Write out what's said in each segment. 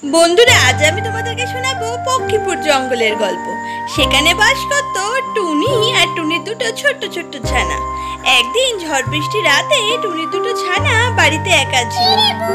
বন্ধুরা, আজ আমি তোমাদেরকে শোনাবো পক্ষীপুর জঙ্গলের গল্প। সেখানে বাস করত টুনি আর টুনির দুটো ছোট্ট ছোট্ট ছানা। একদিন ঝড় বৃষ্টি রাতে টুনির দুটো ছানা বাড়িতে একা ছিল।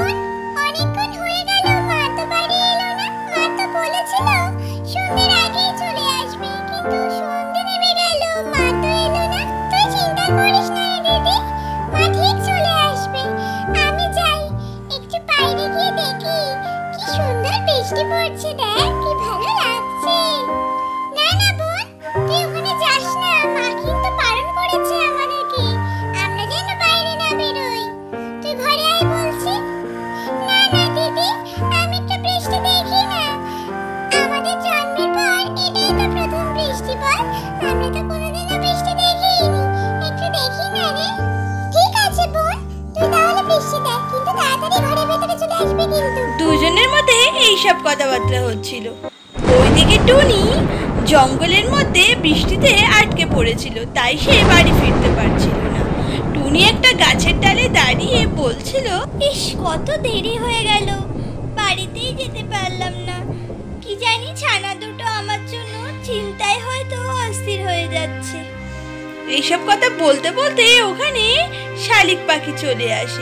দুজনের মধ্যে এইসব কথাবার্তা হচ্ছিল। ওইদিকে টুনি জঙ্গলের মধ্যে বৃষ্টিতে আটকে পড়েছিল, তাই সে বাড়ি ফিরতে পারছিল না। টুনি একটা গাছের ডালে দাঁড়িয়ে বলছিল, ইস, কত দেরি হয়ে গেল, বাড়িতেই যেতে পারলাম না। কি জানি ছানা দুটো আমার জন্য চিন্তায় হয়তো অস্থির হয়ে যাচ্ছে। এইসব কথা বলতে বলতে ওখানে শালিক পাখি চলে আসে।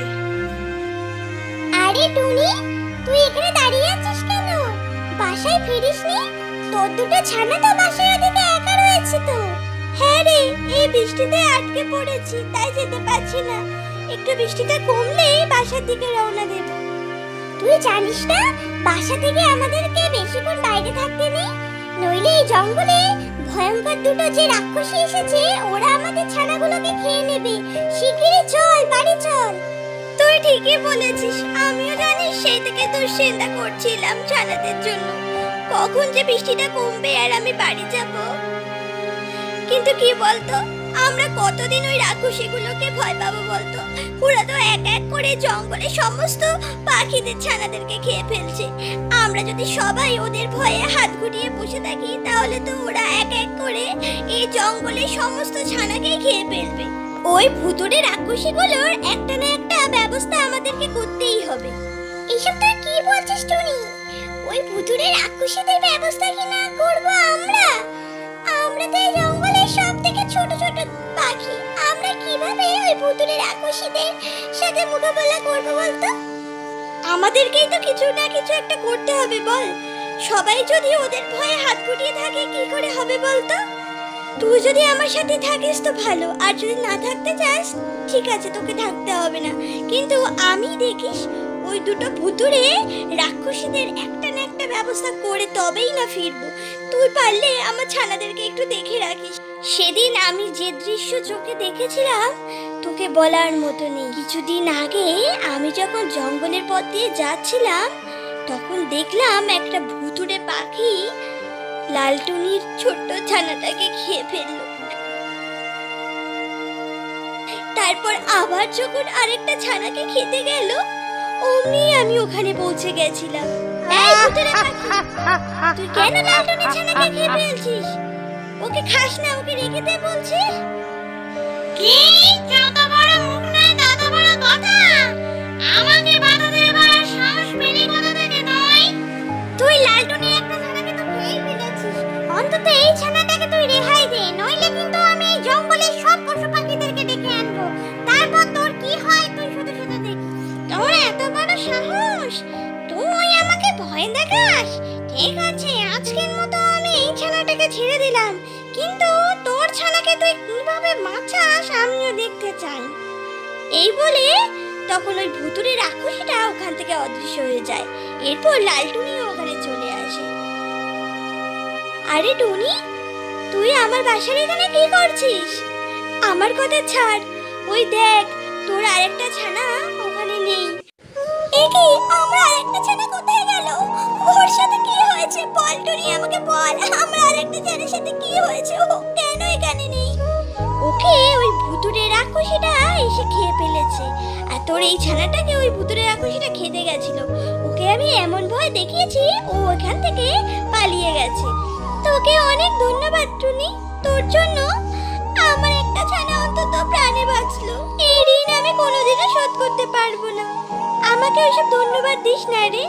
আরে টুনি, তুই এখানে দাঁড়িয়ে আছিস কেন? বাসায় ফিরিসনি? তোর দুটো ছানা তো বাসায় ওদিকে একা রয়েছে তো। হ্যাঁ রে, এই বৃষ্টিতে আটকে পড়েছি, তাই যেতে পারছি না। একটু বৃষ্টিটা কমলেই বাসার দিকে রওনা দেব। তুই জানিস না, বাসা থেকে আমাদেরকে বেশিক্ষণ বাইরে থাকতে নেই, নইলে এই জঙ্গলে ভয়ঙ্কর দুটো যে রাক্ষসী এসেছে, ওরা আমাদের ছানাগুলোকে খেয়ে নেবে। শিগগিরই চল, বাড়ি চল। তুই ঠিকই বলেছিস, আমিও জানিস সেই থেকে দুশ্চিন্তা করছিলাম ছানাদের জন্য, কখন যে বৃষ্টিটা কমবে আর আমি বাড়ি যাব। কিন্তু কি বলতো, আমরা কতদিন ওই রাক্ষসীগুলোকে ভয় পাবো বলতো? ওরা তো এক এক করে জঙ্গলে সমস্ত পাখিদের ছানাদেরকে খেয়ে ফেলছে। আমরা যদি সবাই ওদের ভয়ে হাত গুটিয়ে বসে থাকি, তাহলে তো ওরা এক এক করে এই জঙ্গলে সমস্ত ছানাকেই খেয়ে ফেলবে। ওই ভুতুড়ে রাক্ষসীগুলোর একটা না একটা ব্যবস্থা আমাদেরকে করতেই হবে। এইসব তুই কি বলছিস টুনি? ওই ভুতুড়ে রাক্ষসীদের ব্যবস্থা কি না করব আমরা? আমরা তো এই জঙ্গলের সব থেকে ছোট ছোট পাখি, আমরা কিভাবে ওই ভুতুড়ে রাক্ষসীদের সাথে মোকাবেলা করব বলতো? আমাদেরকেই তো কিছু না কিছু একটা করতে হবে বল। সবাই যদি ওদের ভয়ে হাত গুটিয়ে থাকে, কি করে হবে বলতো? তুই যদি আমার সাথে থাকিস তো ভালো, আর যদি না থাকতে চাস ঠিক আছে, তোকে থাকতে হবে না। কিন্তু আমি দেখিস ওই দুটো ভুতুড়ে রাক্ষসীদের একটা না একটা ব্যবস্থা করে তবেই না ফিরবো। তুই পারলে আমার ছানাদেরকে একটু দেখে রাখিস। সেদিন আমি যে দৃশ্য চোখে দেখেছিলাম তোকে বলার মতো নেই। কিছুদিন আগে আমি যখন জঙ্গলের পথ দিয়ে যাচ্ছিলাম, তখন দেখলাম একটা ভুতুড়ে পাখি লালটুনির ছোট্ট ছানাটাকে খেয়ে ফেললো। তারপর আবার যখন আরেকটা ছানাকে খেতে গেল, অমনি আমি ওখানে পৌঁছে গেছিলাম। এই ভুতুড়ে পাখি, তুই কেন লালটুনির ছানাকে খেয়ে ফেলছিস? ওকে খাস না, ওকে রেখে দে বলছি। কি যত বড় মুখ নয় তত বড় কথা, আমাকে বাধা দেবার সাহস পেলি কোথা থেকে তুই? তুই লালটুনির একটা ছানাকে তো খেয়ে ফেলেছিস, অন্তত এই ছানাটাকে তুই রেহাই দে, নইলে কিন্তু আমি এই জঙ্গলের সব পশু পাখিদেরকে ডেকে আনবো। তারপর তোর কি হয় তুই শুধু শুধু দেখিস। তোর এত বড় সাহস, তুই আমাকে ভয় দেখাস? ঠিক আছে, আজকের মতো আমি এই ছানাটাকে ছেড়ে দিলাম, কিন্তু তোর ছানাকে তুই কিভাবে বাঁচাস আমিও দেখতে চাই। এই বলে তখন ওই ভুতুড়ে রাক্ষসীটা ওখান থেকে অদৃশ্য হয়ে যায়। এরপর লালটুনিও ওখানে চলে আসে। আরে টুনি, তুই আমার বাসার এখানে কি করছিস? আমার কথা ছাড়, ওই দেখ তোর আরেকটা ছানা ওখানে নেই। একি, আমরা আরেকটা ছানা কোথায় গেল? ওর সাথে কি হয়েছে বল টুনি, আমাকে বল। আমরা আরেকটা ছানার সাথে কি হয়েছে? ও কেন এখানে নেই? ওকে ওই ভুতুড়ে রাক্ষসীটা এসে খেয়ে ফেলেছে, আর তোর এই ছানাটাকে ওই ভুতুড়ে রাক্ষসীটা খেতে গেছিল। ওকে আমি এমন ভয় দেখিয়েছি, ও ওখান থেকে পালিয়ে গেছে। তোকে অনেক ধন্যবাদ টুনি, তোর জন্য আমার একটা ছানা অন্তত প্রাণে বাঁচলো। এই ঋণ আমি কোনোদিনও শোধ করতে পারবো না। আমাকে ওইসব ধন্যবাদ দিস না রে।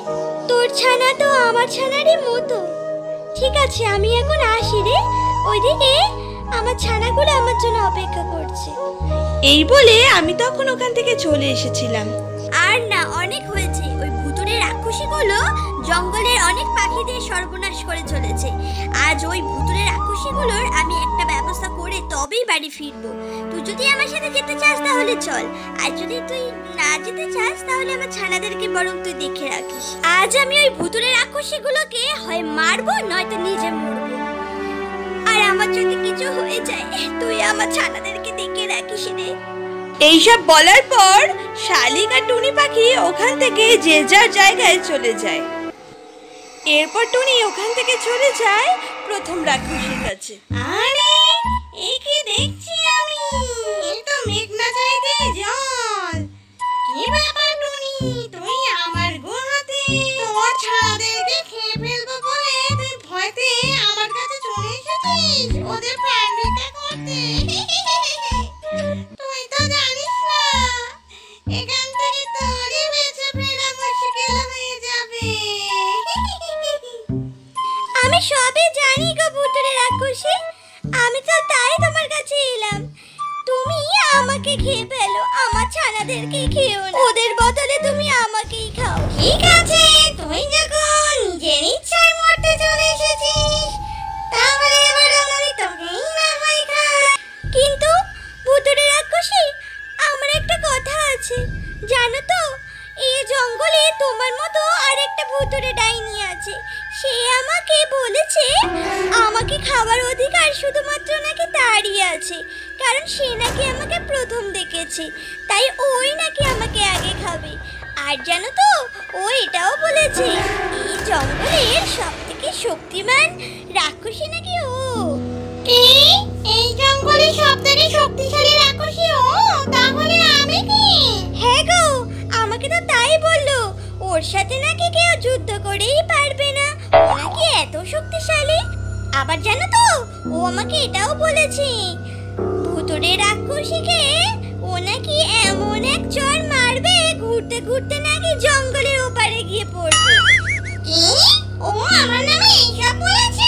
তোর ছানা তো আমার ছানারই মতো। ঠিক আছে, আমি এখন আসি রে। ওইদিকে আমার ছানাগুলো আমার জন্য অপেক্ষা করছে। এই বলে আমি তখন ওখান থেকে চলে এসেছিলাম। আর না, অনেক হয়েছে। ওই ভুতুড়ে রাক্ষসীগুলো জঙ্গলের অনেক পাখিদের সর্বনাশ করে চলেছে। আজ ওই ভুতুড়ে রাক্ষসীগুলোর আমি একটা ব্যবস্থা করে তবেই বাড়ি ফিরবো। তুই যদি আমার সাথে যেতে চাস তাহলে চল, আর যদি তুই না যেতে চাস তাহলে আমার ছানাদেরকে বরং তুই দেখে রাখিস। আজ আমি ওই ভুতুড়ে রাক্ষসীগুলোকে হয় মারবো নয়তো নিজে মরবো। আর আমার যদি কিছু হয়ে যায় তুই আমার ছানাদেরকে দেখে রাখিস রে। এইসব বলার পর শালিক আর টুনি পাখি ওখান থেকে যে যার জায়গায় চলে যায়। এরপর টুনি ওখান থেকে চলে যায় প্রথম রাক্ষসীর কাছে। আরে এই কি দেখছি আমি, এই তো মেঘনা চাইতে জল। কি ব্যাপার টুনি, তুই আমার গুহাতে তোর ছানাদেরকে খেয়ে ফেলবো বলে তুই ভয়তে আমার কাছে চলে এসেছিস ওদের প্রাণ ভিক্ষা করতে। তুই তো জানিস না এখান থেকে তোরই বেঁচে ফেরা মুশকিল হয়ে যাবে। আমি সবই জানি গো ভুতুড়ে রাক্ষসী, আমি তো তাই তোমার কাছে এলাম। তুমি আমাকে খেয়ে ফেলো, আমার ছানাদেরকে খেও না, ওদের বদলে তুমি আমাকেই খাও। ঠিক আছে, তুই যখন নিজের ইচ্ছায় মরতে চলে এসেছিস তাহলে এবার আমি তোকেই না হয় খাই। কিন্তু ভুতুড়ে রাক্ষসী, আমার একটা কথা আছে, জানো তো এই জঙ্গলে তোমার মতো আরেকটা ভুতুড়ে ডাইনি আছে। সে আমাকে বলেছে আমাকে খাবার অধিকার শুধুমাত্র নাকি তারই আছে, কারণ সে নাকি আমাকে প্রথম দেখেছে, তাই ওই নাকি আমাকে আগে খাবে। আর জানো তো ও এটাও বলেছে এই জঙ্গলের সবথেকে শক্তিমান রাক্ষসী নাকি ও। এই জঙ্গলের সবথেকে শক্তিশালী রাক্ষসী ও? তাহলে আমি কি? হ্যাঁ গো, আমাকে তো তাই বললো। ওর সাথে নাকি কেউ যুদ্ধ করেই পারবে না, ও নাকি এত শক্তিশালী। আবার জানো তো ও আমাকে এটাও বলেছে ভুতুড়ে রাক্ষসীকে ও নাকি এমন এক চড় মারবে ঘুরতে ঘুরতে নাকি জঙ্গলের ওপারে গিয়ে পড়বে। ও আমার নামে এইসব বলেছে?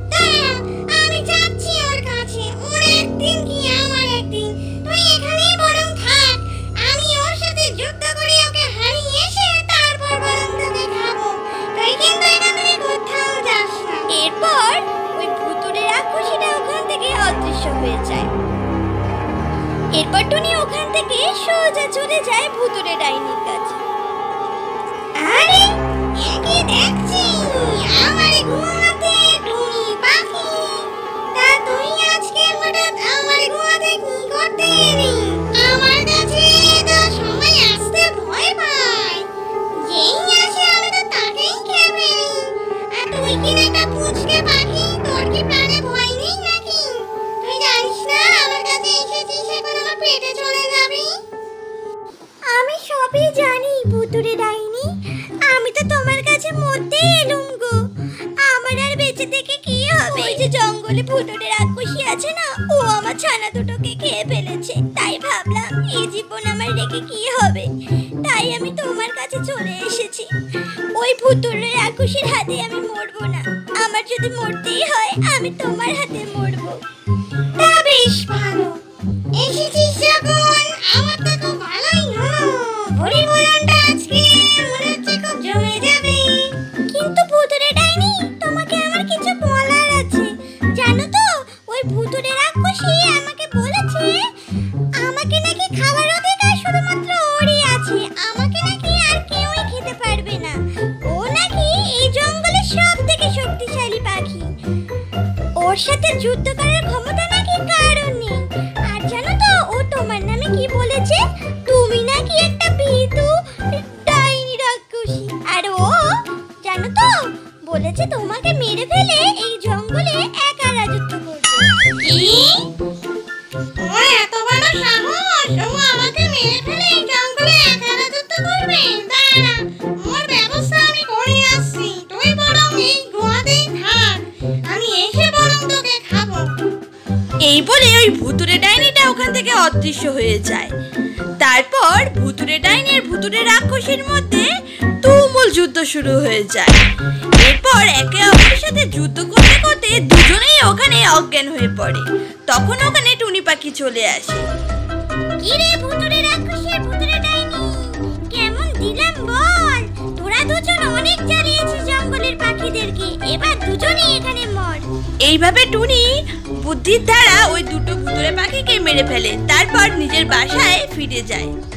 আমি যাচ্ছি ওর কাছে, ওর একদিন কি আমার একদিন। তুই এখানেই বরং থাক, আমি ওর সাথে যুদ্ধ করে ওকে হারিয়ে এসে তারপর বরং তোকে খাবো। তুই কিন্তু এখান থেকে কোথাও যাস না। এরপর ওই ভুতুড়ে রাক্ষসীটা ওখান থেকে অদৃশ্য হয়ে যায়। এরপর টুনি ওখান থেকে সোজা চলে যায় ভুতুড়ে ডাইনির কাছে। আরে একে দেখছি আমার গুহাতে টুনি পাখি, তা তুই আজকে হঠাৎ আমার গুহাতে কি করতে এলি? আমার কাছে তো সবাই আসতে ভয় পায়, যেই আসে আমি তো তাকেই খেয়ে ফেলি। আর তুই কি একটা পুচকে পাখি, তোর কি প্রাণে ভয় নেই নাকি? তুই জানিস না আমার কাছে এসেছিস এখন আমার পেটে চলে যাবি? আমি সবই জানি ভুতুড়ে ডাইনি, আমি তো তোমার কাছে মরতে এলুম গো। আমার আর বেঁচে থেকে কি হবে? ওই যে জঙ্গলে ভুতুড়ে রাক্ষসী আছে না, ও আমার ছানা দুটোকে খেয়ে ফেলেছে, তাই ভাবলাম এই জীবন আমার রেখে কি হবে, তাই আমি তোমার কাছে চলে এসেছি। ওই ভুতুড়ে রাক্ষসীর হাতে আমি মরবো না, আমার যদি মরতেই হয় আমি তোমার হাতে মরবো। তা বেশ ভালো, এসেছিস যখন আমার তো খুব ভালোই হলো। পরিবহনটা আজকে মনে হচ্ছে খুব জমে যাবে। কিন্তু ভুতুড়ে ডাইনি, তোমাকে আমার কিছু বলার আছে। জানো তো ওই ভুতুড়ে রাক্ষসী আমাকে বলেছে আমাকে নাকি খাবার অধিকার শুধুমাত্র ওরই আছে, আমাকে নাকি আর কেউই খেতে পারবে না। ও নাকি এই জঙ্গলের সবথেকে শক্তিশালী পাখি, ওর সাথে যুদ্ধ করার ক্ষমতা নাকি কারণ নেই। আর জানো তো ও তোমার নামে কি বলেছে? তুমি নাকি একটা ভীতু ডাইনি রাক্ষসী। আর ও জানো তো বলেছে তোমাকে মেরে ফেলে এই জঙ্গলে একা রাজত্ব করবে। কি? ওর এত বড় সাহস, ও আমাকে মেরে ফেলে এই জঙ্গলে একা রাজত্ব করবে? দাঁড়া, ওর ব্যবস্থা আমি করে আসছি। তুই বরং এই গুহাতেই থাক, আমি এসে বরং তোকে খাবো। এই বলে ওই ভুতুড়ে ডাইনিটা ওখান থেকে অদৃশ্য হয়ে যায়। তারপর ভুতুড়ে ডাইনি আর ভুতুড়ে রাক্ষসীর মধ্যে তুমুল তুমুল যুদ্ধ শুরু হয়ে যায়। এরপর একে অপরের সাথে যুদ্ধ করতে করতে দুজনেই ওখানে অজ্ঞান হয়ে পড়ে। তখন ওখানে টুনি পাখি চলে আসে। কি রে ভুতুরে রাক্ষসের ভুতুরে ডাইনি, কেমন দিলাম বল? তোরা দুজন অনেক জ্বালিয়েছিস জঙ্গলের পাখিদেরকে, এবার দুজনেই এখানে মর। এইভাবে টুনি বুদ্ধির দ্বারা ওই দুটো ভুতুরে পাখিকে মেরে ফেলে, তারপর নিজের বাসায় ফিরে যায়।